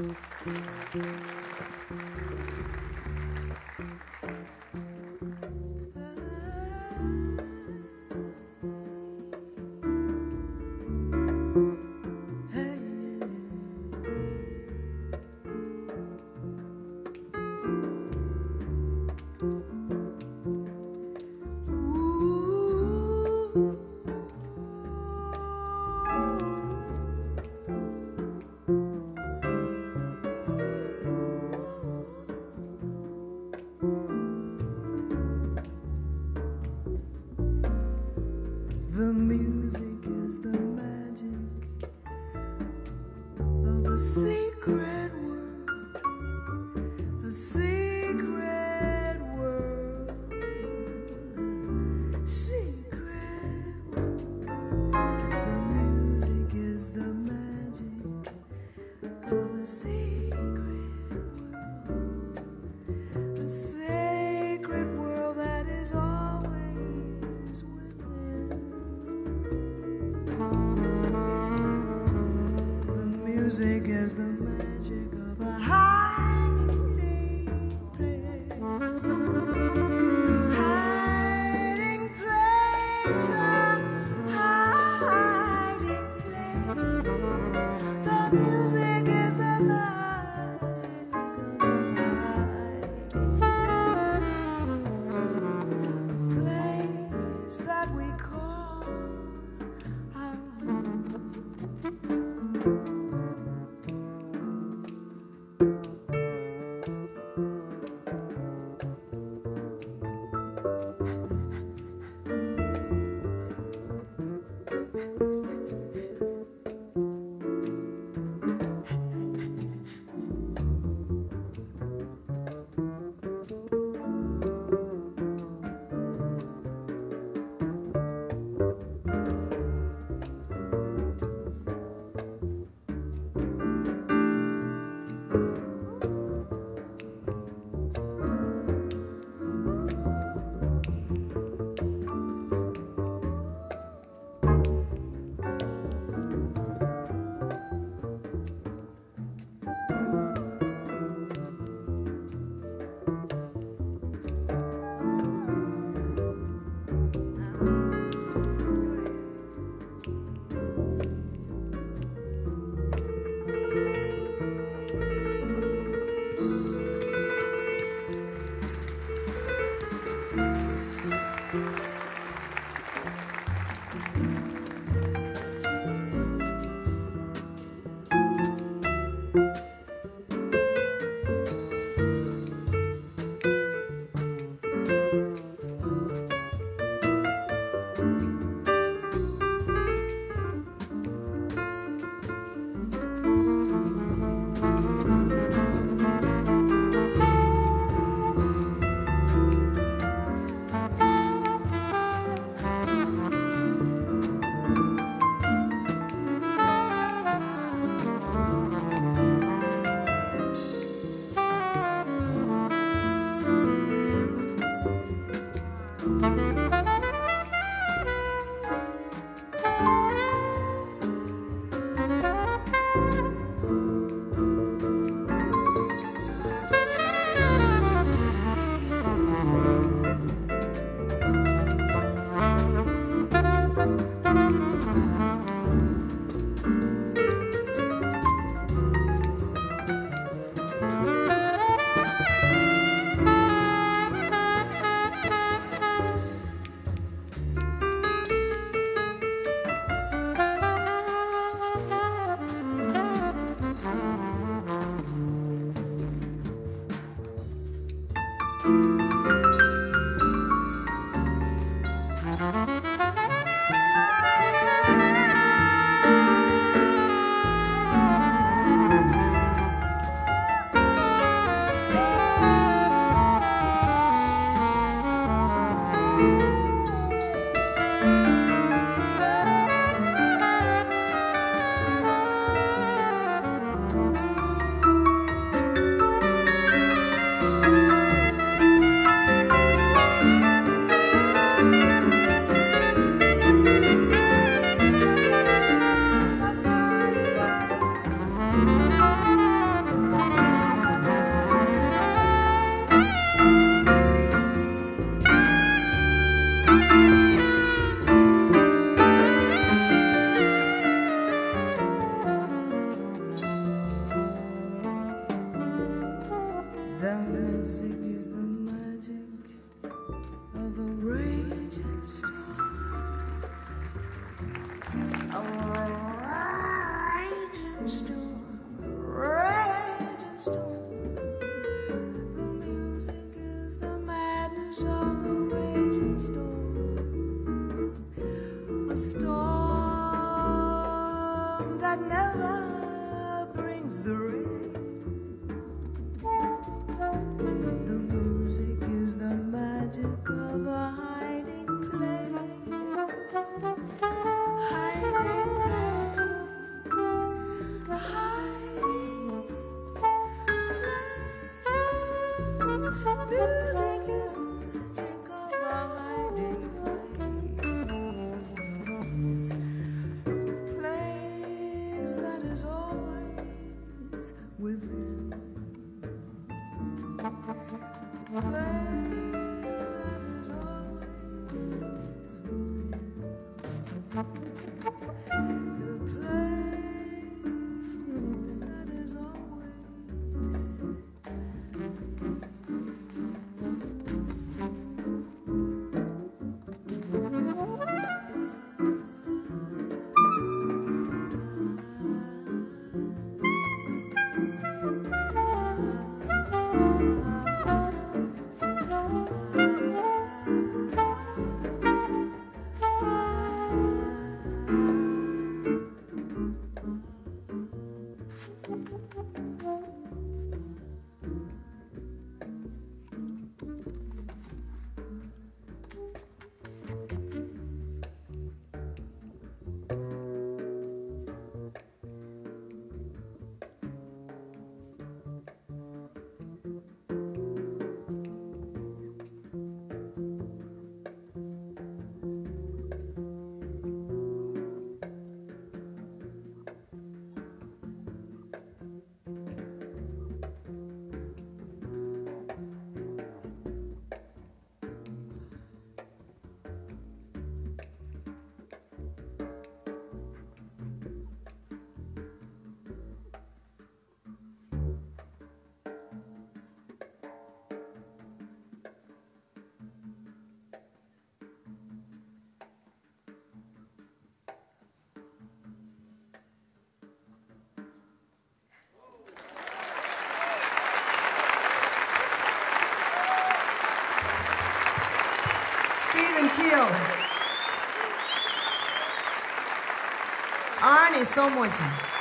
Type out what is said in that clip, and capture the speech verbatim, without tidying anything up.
The music is the magic of a secret world, a secret world, secret world. The music is the magic of a secret world, a sacred world that is always within. Music is the magic of a hiding place, hiding place, a hiding place. The music is the magic of a hiding place, a place that we call our home. a raging storm, raging storm. The music is the madness of a raging storm, a storm that never brings the rain. The music is the magic of a hiding place, hiding place, hiding place. Music is the magic of a hiding place, place that is always within. Place that is always within. The place that is always Stephen Keel. Arnie, so much.